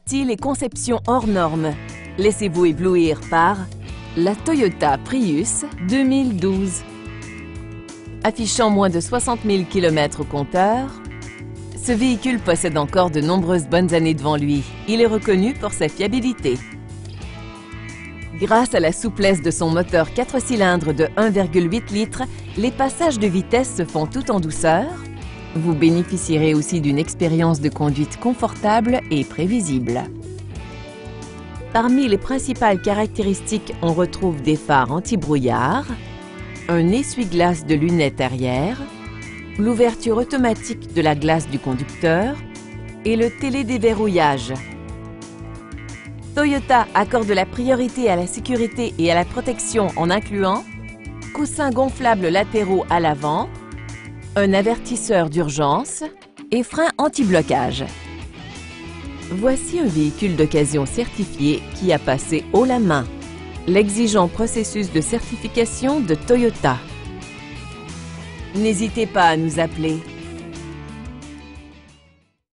Style et conception hors normes. Laissez-vous éblouir par la Toyota Prius 2012. Affichant moins de 60 000 km au compteur, ce véhicule possède encore de nombreuses bonnes années devant lui. Il est reconnu pour sa fiabilité. Grâce à la souplesse de son moteur 4 cylindres de 1,8 litres, les passages de vitesse se font tout en douceur. Vous bénéficierez aussi d'une expérience de conduite confortable et prévisible. Parmi les principales caractéristiques, on retrouve des phares anti-brouillard, un essuie-glace de lunettes arrière, l'ouverture automatique de la glace du conducteur et le télédéverrouillage. Toyota accorde la priorité à la sécurité et à la protection en incluant coussins gonflables latéraux à l'avant, un avertisseur d'urgence et frein anti-blocage. Voici un véhicule d'occasion certifié qui a passé haut la main l'exigeant processus de certification de Toyota. N'hésitez pas à nous appeler.